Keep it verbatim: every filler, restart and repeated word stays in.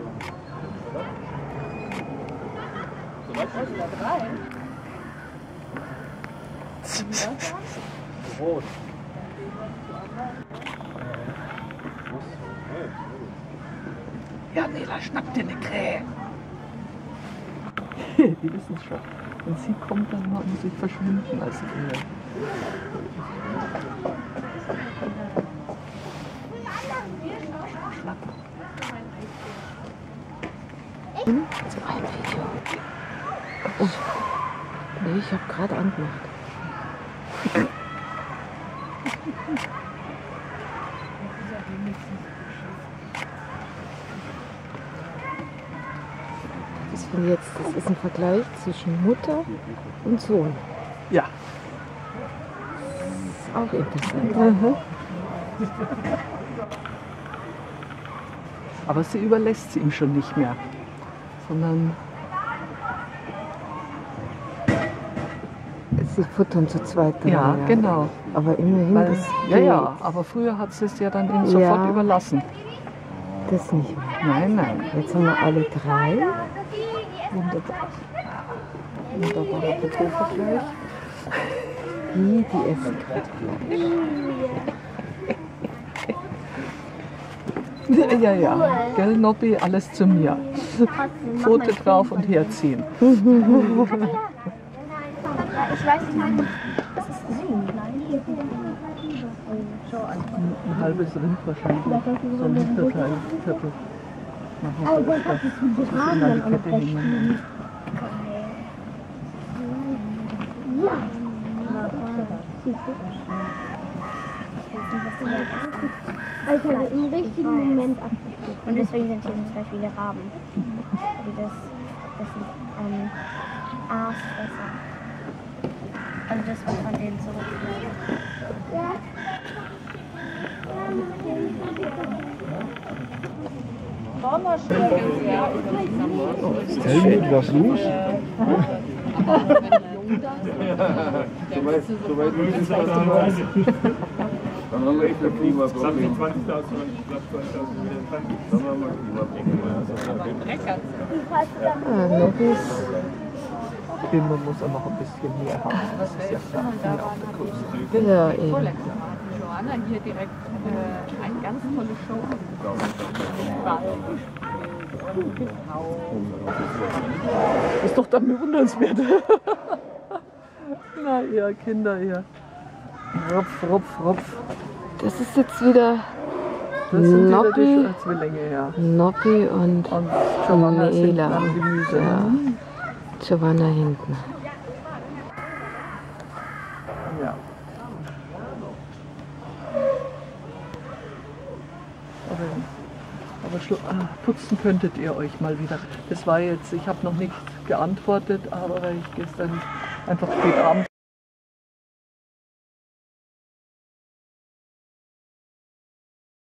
Rot. Ja, Nela, schnapp dir eine Krähe. Die wissen es schon. Wenn sie kommt, dann muss ich verschwinden als Krähe. Schnapp. Zu einem Video. Oh. Nee, ich habe gerade angemacht. Das finde ich jetzt, das ist ein Vergleich zwischen Mutter und Sohn. Ja. Das ist auch interessant. Mhm. Aber sie überlässt sie ihm schon nicht mehr, sondern Sie futtern zu zweit. Dran, ja, ja, genau. Aber immerhin, Weil, das ja, geht. ja, aber früher hat sie es ja dann ihm sofort Ja. überlassen. Das nicht mehr. Nein, nein. Jetzt haben wir alle drei. Wunderbar. Wunderbarer Fotovergleich. Wie die essen gerade. Ja, ja. Gell, Nobby, alles zu mir. Foto drauf und herziehen. Ich weiß nicht, das ist süß. Ein halbes Rind wahrscheinlich. So ein Hinterteil, Viertel. Machen wir das. Das ist in die Kette hängen. Also im richtigen Moment abgeschickt. Und deswegen sind hier zum Beispiel viele Raben. Die das, das sind ähm, Aasfresser. Also das, was von denen zurückbleibt. Helmut, was los? Soweit muss es dann Dann haben wir echt ein Klimaproblem. Dann haben wir mal ein Klimaproblem. Ah, Lobbys. Man muss auch noch ein bisschen mehr haben. Das ist ja klar. Ja, auch der größte. Ja, eben. Joanna hier direkt äh, eine ganz tolle Show. Das ist doch dann bewundernswert. Na, ihr Kinder hier. Rupf, rupf, rupf. Das ist jetzt wieder Das sind wieder Nobby, die Zwillinge, ja. Nobby und, Und Giovanna ist hinten Nela. am Gemüse. Ja. Giovanna hinten. Ja. Aber, aber schlu- ah, putzen könntet ihr euch mal wieder. Das war jetzt, ich habe noch nicht geantwortet, aber weil ich gestern einfach spät abends